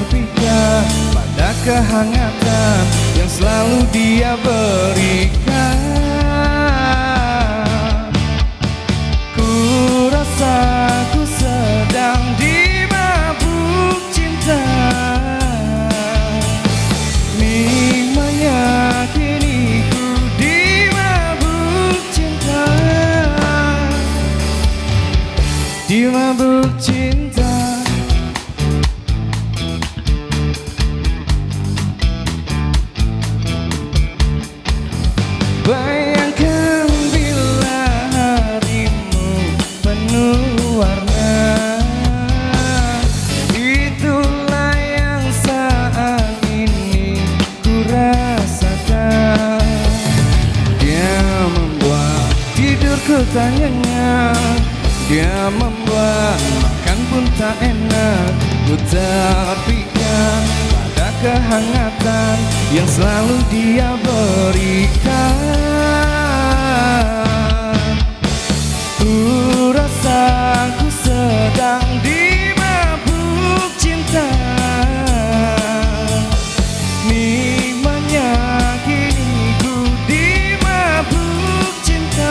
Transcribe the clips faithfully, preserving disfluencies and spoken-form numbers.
terpikat pada kehangatan yang selalu dia berikan. Ku rasa ku sedang dimabuk cinta, nikmatnya kini ku dimabuk cinta, dimabuk cinta. Bayangkan bila harimu penuh warna, itulah yang saat ini ku rasakan. Dia membuat tidurku tak nyenyak, dia membuat makan pun tak enak. Ku terpikat pada kehangatan yang selalu dia berikan. Ku rasa ku sedang dimabuk cinta, nikmatnya kini ku dimabuk cinta.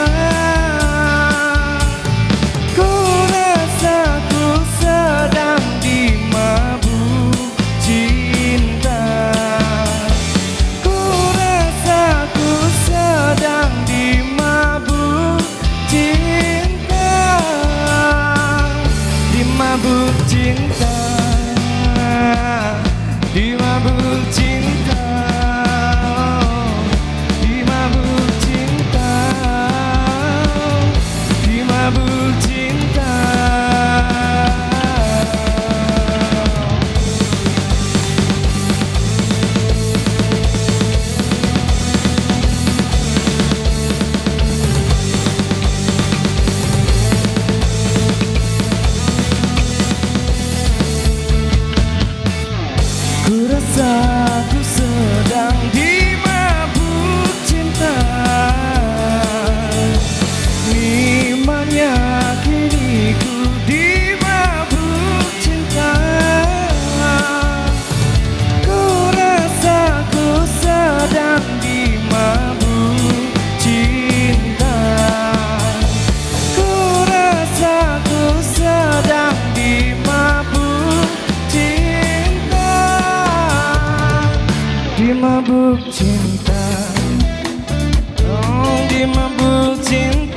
Ku rasa ku sedang dimabuk cinta, ku rasa ku sedang dimabuk cinta, dimabuk cinta, dimabuk cinta, dimabuk cinta, dimabuk cinta. Ku rasa ku sedang dimabuk cinta, nikmatnya kini ku dimabuk cinta. Ku rasa ku sedang dimabuk cinta, ku rasa ku sedang dimabuk cinta, dimabuk cinta, oh dimabuk cinta.